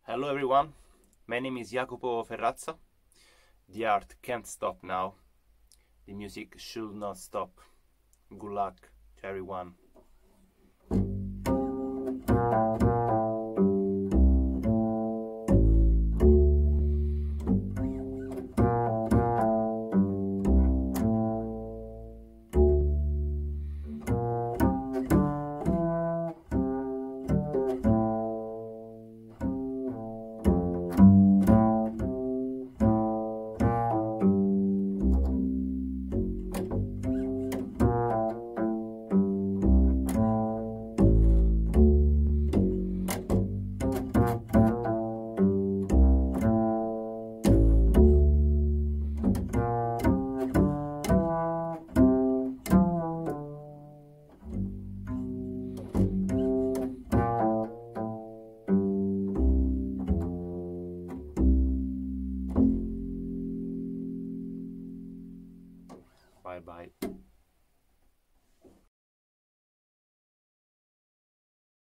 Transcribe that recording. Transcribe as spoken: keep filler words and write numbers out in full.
Hello everyone, my name is Jacopo Ferrazza. The art can't stop now. The music should not stop. Good luck to everyone. Bye bye.